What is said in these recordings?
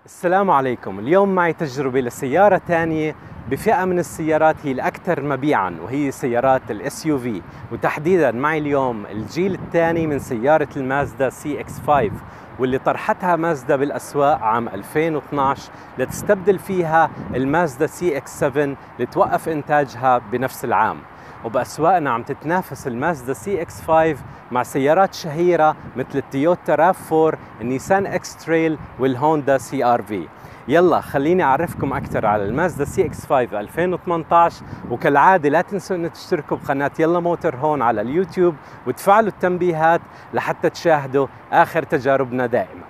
السلام عليكم. اليوم معي تجربة لسيارة تانية بفئة من السيارات هي الأكثر مبيعاً، وهي سيارات الاس يو في، وتحديداً معي اليوم الجيل الثاني من سيارة المازدا CX-5 واللي طرحتها مازدا بالأسواق عام 2012 لتستبدل فيها المازدا CX-7 لتوقف إنتاجها بنفس العام. وبأسواقنا عم تتنافس المازدا CX-5 مع سيارات شهيرة مثل التويوتا RAV4، النيسان اكس تريل، والهوندا CR-V. يلا خليني أعرفكم أكثر على المازدا CX-5 2018، وكالعادة لا تنسوا أن تشتركوا بقناة يلا موتور هون على اليوتيوب وتفعلوا التنبيهات لحتى تشاهدوا آخر تجاربنا دائما.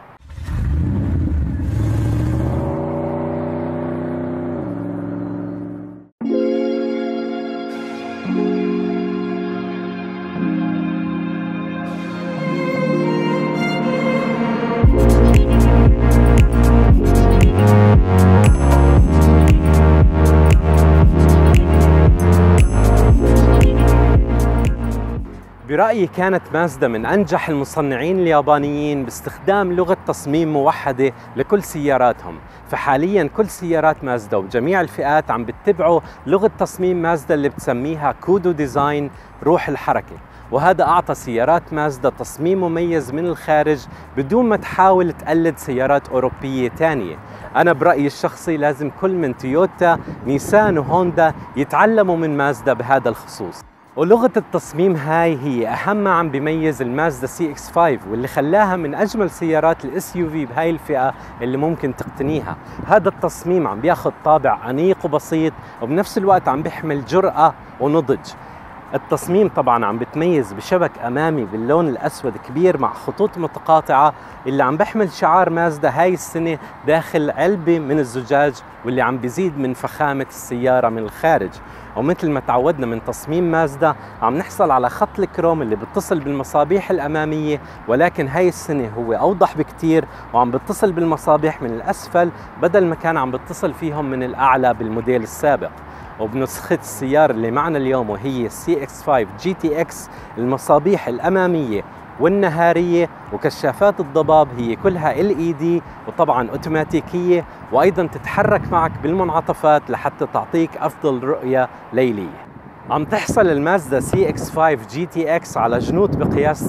برأيي كانت مازدا من أنجح المصنعين اليابانيين باستخدام لغة تصميم موحدة لكل سياراتهم، فحالياً كل سيارات مازدا وجميع الفئات عم بتتبعوا لغة تصميم مازدا اللي بتسميها كودو ديزاين، روح الحركة. وهذا أعطى سيارات مازدا تصميم مميز من الخارج بدون ما تحاول تقلد سيارات أوروبية تانية. أنا برأيي الشخصي لازم كل من تويوتا، نيسان وهوندا يتعلموا من مازدا بهذا الخصوص. ولغة التصميم هاي هي أهم ما عم بيميز المازدا CX-5 واللي خلاها من أجمل سيارات الاس يو في بهاي الفئة اللي ممكن تقتنيها. هذا التصميم عم بياخد طابع أنيق وبسيط، وبنفس الوقت عم بيحمل جرأة ونضج. التصميم طبعا عم بتميز بشبك أمامي باللون الأسود كبير مع خطوط متقاطعة اللي عم بيحمل شعار مازدا هاي السنة داخل علبة من الزجاج، واللي عم بيزيد من فخامة السيارة من الخارج. ومثل ما تعودنا من تصميم مازدا عم نحصل على خط الكروم اللي بيتصل بالمصابيح الأمامية، ولكن هاي السنة هو أوضح بكتير وعم بيتصل بالمصابيح من الأسفل بدل ما كان عم بيتصل فيهم من الأعلى بالموديل السابق. وبنسخة السيارة اللي معنا اليوم وهي CX-5 GTX، المصابيح الأمامية والنهارية وكشافات الضباب هي كلها LED، وطبعا اوتوماتيكية، وايضا تتحرك معك بالمنعطفات لحتى تعطيك افضل رؤية ليلية. عم تحصل المازدا CX-5 GTX على جنوط بقياس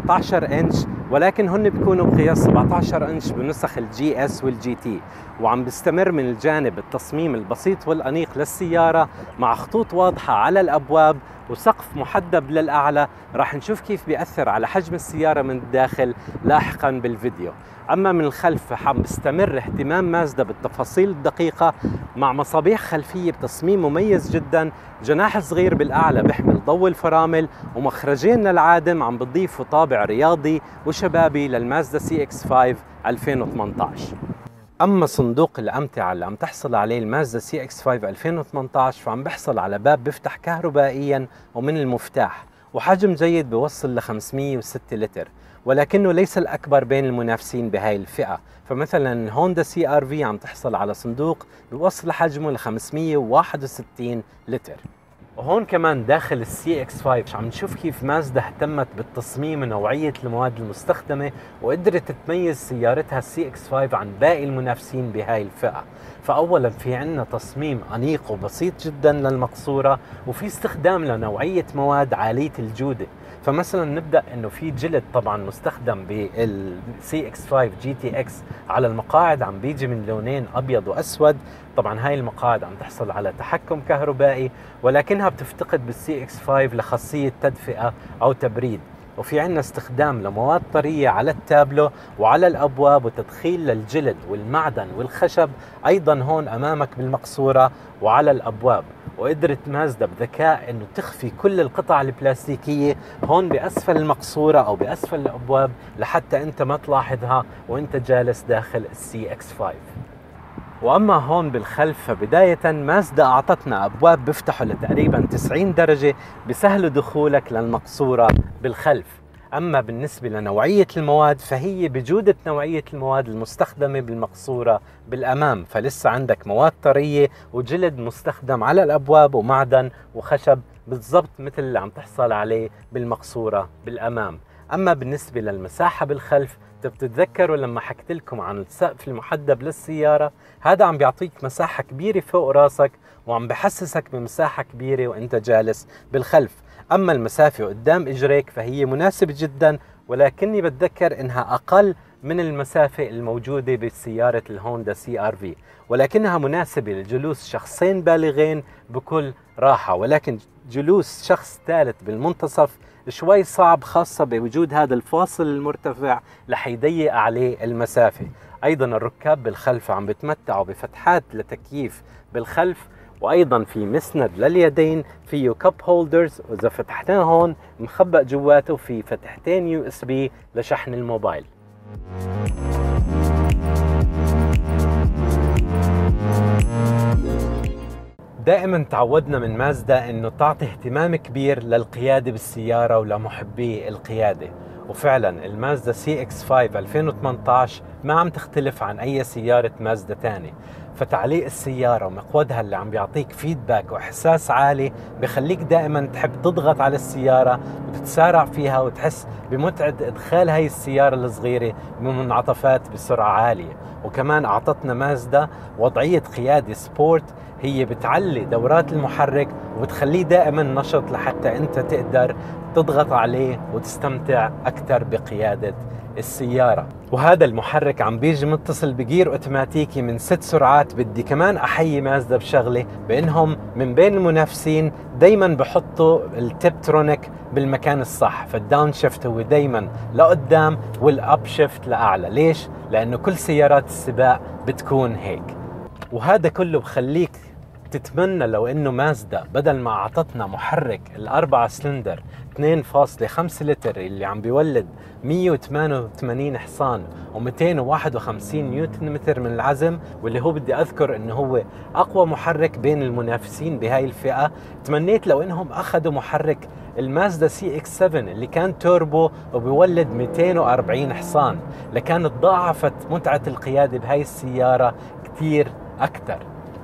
19 انش، ولكن هن بيكونوا بقياس 17 انش بنسخ الجي اس والجي تي. وعم بيستمر من الجانب التصميم البسيط والأنيق للسيارة مع خطوط واضحة على الأبواب وسقف محدب للأعلى. راح نشوف كيف بيأثر على حجم السيارة من الداخل لاحقا بالفيديو. أما من الخلف فعم بيستمر اهتمام مازدا بالتفاصيل الدقيقة مع مصابيح خلفية بتصميم مميز جدا، جناح صغير بالأعلى بيحمل ضوء الفرامل، ومخرجين للعادم عم بتضيفوا طابع رياضي وشبابي للمازدا CX-5 2018. أما صندوق الأمتعة اللي عم تحصل عليه المازدا CX-5 2018 فعم بحصل على باب بيفتح كهربائيا ومن المفتاح، وحجم جيد بيوصل ل 506 لتر، ولكنه ليس الأكبر بين المنافسين بهاي الفئة. فمثلا الهوندا CR-V عم تحصل على صندوق بيوصل حجمه ل 561 لتر. وهون كمان داخل CX-5 عم نشوف كيف مازدا اهتمت بالتصميم ونوعية المواد المستخدمة، وقدرت تميز سيارتها CX-5 عن باقي المنافسين بهاي الفئة. فأولا في عنا تصميم أنيق وبسيط جدا للمقصورة، وفي استخدام لنوعية مواد عالية الجودة. فمثلا نبدأ انه في جلد طبعا مستخدم بال CX-5 GTX على المقاعد، عم بيجي من لونين ابيض واسود. طبعا هاي المقاعد عم تحصل على تحكم كهربائي، ولكنها بتفتقد بال CX-5 لخاصية تدفئة او تبريد. وفي عنا استخدام لمواد طرية على التابلو وعلى الابواب، وتدخيل للجلد والمعدن والخشب ايضا هون امامك بالمقصورة وعلى الابواب. وقدرت مازدا بذكاء انه تخفي كل القطع البلاستيكية هون باسفل المقصورة او باسفل الابواب لحتى انت ما تلاحظها وانت جالس داخل CX-5. واما هون بالخلف فبداية مازدا اعطتنا ابواب بيفتحوا لتقريبا 90 درجة بسهل دخولك للمقصورة بالخلف. أما بالنسبة لنوعية المواد فهي بجودة نوعية المواد المستخدمة بالمقصورة بالأمام، فلسه عندك مواد طرية وجلد مستخدم على الأبواب ومعدن وخشب بالضبط مثل اللي عم تحصل عليه بالمقصورة بالأمام. أما بالنسبة للمساحة بالخلف انتوا بتتذكروا لما حكيت لكم عن السقف المحدب للسيارة؟ هذا عم بيعطيك مساحة كبيرة فوق راسك وعم بحسسك بمساحة كبيرة وانت جالس بالخلف. اما المسافة قدام اجريك فهي مناسبة جدا، ولكني بتذكر انها اقل من المسافة الموجودة بسيارة الهوندا CR-V، ولكنها مناسبة لجلوس شخصين بالغين بكل راحة، ولكن جلوس شخص ثالث بالمنتصف شوي صعب، خاصة بوجود هذا الفاصل المرتفع رح يضيق عليه المسافة. أيضا الركاب بالخلف عم بتمتعوا بفتحات لتكييف بالخلف، وأيضا في مسند لليدين، فيه كاب هولدرز، وإذا فتحناه هون مخبأ جواته في فتحتين USB لشحن الموبايل. دائما تعودنا من مازدا انه تعطي اهتمام كبير للقيادة بالسيارة ولمحبي القيادة، وفعلا المازدا CX-5 2018 ما عم تختلف عن اي سيارة مازدا تاني. فتعليق السيارة ومقودها اللي عم بيعطيك فيدباك واحساس عالي بخليك دائما تحب تضغط على السيارة وتتسارع فيها وتحس بمتعة ادخال هاي السيارة الصغيرة بمنعطفات بسرعة عالية. وكمان اعطتنا مازدا وضعية قيادة سبورت، هي بتعلي دورات المحرك وبتخليه دائما نشط لحتى انت تقدر تضغط عليه وتستمتع اكثر بقيادة السيارة. وهذا المحرك عم بيجي متصل بجير اوتوماتيكي من 6 سرعات. بدي كمان احيي مازدا بشغله، بانهم من بين المنافسين دايما بحطوا التبترونيك بالمكان الصح، فالداون شيفت هو دايما لقدام والاب شيفت لاعلى. ليش؟ لانه كل سيارات السباق بتكون هيك. وهذا كله بخليك تتمنى لو انه مازدا بدل ما اعطتنا محرك الاربعة سلندر 2.5 لتر اللي عم بيولد 188 حصان و251 نيوتن متر من العزم، واللي هو بدي اذكر انه هو اقوى محرك بين المنافسين بهاي الفئة، تمنيت لو انهم اخذوا محرك المازدا CX-7 اللي كان توربو وبيولد 240 حصان، لكانت ضاعفت متعة القيادة بهاي السيارة كتير أكثر.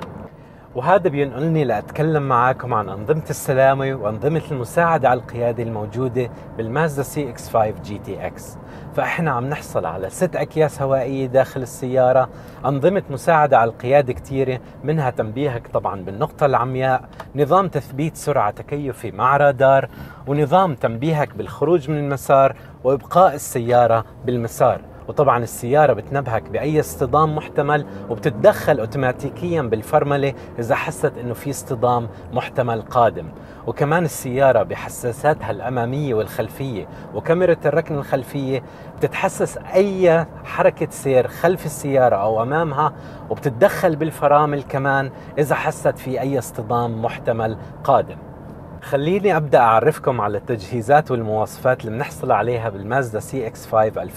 وهذا بينقلني لأتكلم معاكم عن أنظمة السلامة وأنظمة المساعدة على القيادة الموجودة بالمازدا CX-5 GTX. فإحنا عم نحصل على 6 أكياس هوائية داخل السيارة، أنظمة مساعدة على القيادة كتيرة، منها تنبيهك طبعا بالنقطة العمياء، نظام تثبيت سرعة تكيفي مع رادار، ونظام تنبيهك بالخروج من المسار وإبقاء السيارة بالمسار. وطبعا السيارة بتنبهك بأي اصطدام محتمل وبتتدخل اوتوماتيكيا بالفرملة إذا حست إنه في اصطدام محتمل قادم. وكمان السيارة بحساساتها الأمامية والخلفية وكاميرا الركن الخلفية بتتحسس أي حركة سير خلف السيارة أو أمامها، وبتتدخل بالفرامل كمان إذا حست في أي اصطدام محتمل قادم. خليني أبدأ أعرفكم على التجهيزات والمواصفات اللي بنحصل عليها بالمازدا CX-5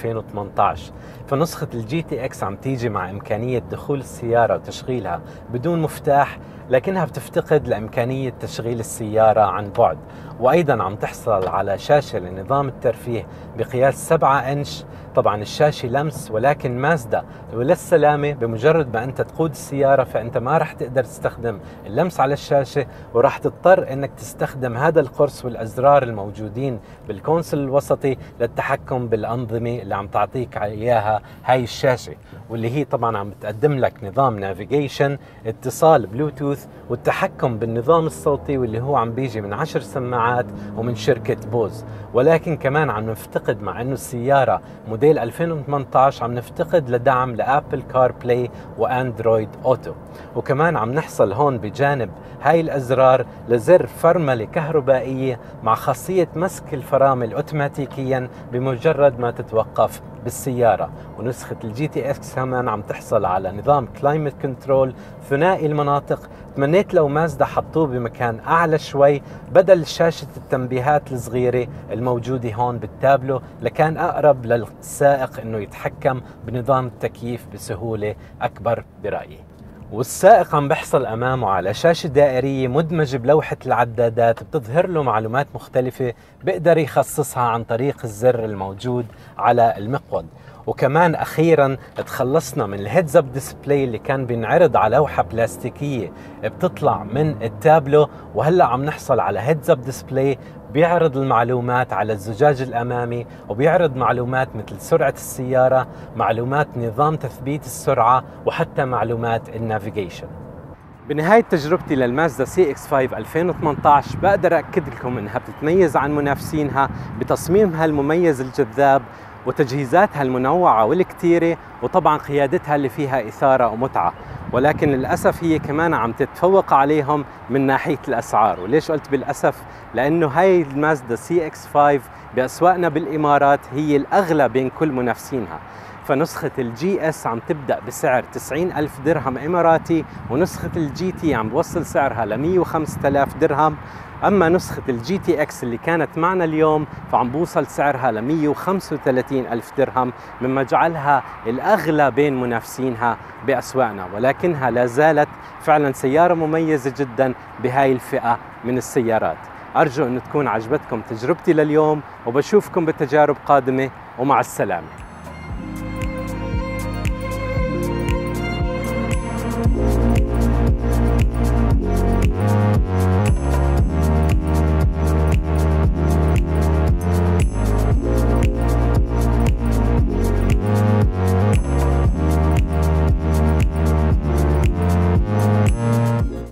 2018. فنسخة GTX عم تيجي مع إمكانية دخول السيارة وتشغيلها بدون مفتاح، لكنها بتفتقد لإمكانية تشغيل السيارة عن بعد. وأيضا عم تحصل على شاشة لنظام الترفيه بقياس 7 إنش. طبعا الشاشة لمس، ولكن مازدا وللسلامة بمجرد ما أنت تقود السيارة فأنت ما رح تقدر تستخدم اللمس على الشاشة، ورح تضطر أنك تستخدم هذا القرص والأزرار الموجودين بالكونسول الوسطي للتحكم بالأنظمة اللي عم تعطيك إياها هاي الشاشة، واللي هي طبعا عم بتقدم لك نظام نافيجيشن، اتصال بلوتوث، والتحكم بالنظام الصوتي واللي هو عم بيجي من 10 سماعات ومن شركة بوز. ولكن كمان عم نفتقد، مع انه السيارة موديل 2018، عم نفتقد لدعم لابل كار بلاي واندرويد اوتو. وكمان عم نحصل هون بجانب هاي الازرار لزر فرملة كهربائية مع خاصية مسك الفرامل اوتوماتيكيا بمجرد ما تتوقف بالسيارة. ونسخة GTX كمان عم تحصل على نظام كلايمت كنترول ثنائي المناطق. تمنيت لو مازدا حطوه بمكان أعلى شوي بدل شاشة التنبيهات الصغيرة الموجودة هون بالتابلو، لكان أقرب للسائق إنه يتحكم بنظام التكييف بسهولة أكبر برأيي. والسائق عم بحصل أمامه على شاشة دائرية مدمجة بلوحة العدادات بتظهر له معلومات مختلفة بيقدر يخصصها عن طريق الزر الموجود على المقود. وكمان أخيراً تخلصنا من الهيدز اب ديسبلاي اللي كان بينعرض على لوحة بلاستيكية بتطلع من التابلو، وهلأ عم نحصل على هيدز اب ديسبلاي بيعرض المعلومات على الزجاج الأمامي، وبيعرض معلومات مثل سرعة السيارة، معلومات نظام تثبيت السرعة، وحتى معلومات النافيجيشن. بنهاية تجربتي للمازدا CX-5 2018 بقدر أكد لكم إنها بتتميز عن منافسينها بتصميمها المميز الجذاب وتجهيزاتها المنوعة والكتيرة، وطبعا قيادتها اللي فيها إثارة ومتعة، ولكن للأسف هي كمان عم تتفوق عليهم من ناحية الأسعار. وليش قلت بالأسف؟ لأنه هاي المازدا CX-5 بأسواقنا بالإمارات هي الأغلى بين كل منافسينها. فنسخة الجي اس عم تبدأ بسعر 90,000 درهم إماراتي، ونسخة الجي تي عم بوصل سعرها ل 105,000 درهم. أما نسخة الجي تي اكس اللي كانت معنا اليوم فعم بوصل سعرها ل 135,000 درهم، مما جعلها الأغلى بين منافسينها بأسواقنا، ولكنها لا زالت فعلا سيارة مميزة جدا بهاي الفئة من السيارات. أرجو أن تكون عجبتكم تجربتي لليوم، وبشوفكم بتجارب قادمة، ومع السلامة.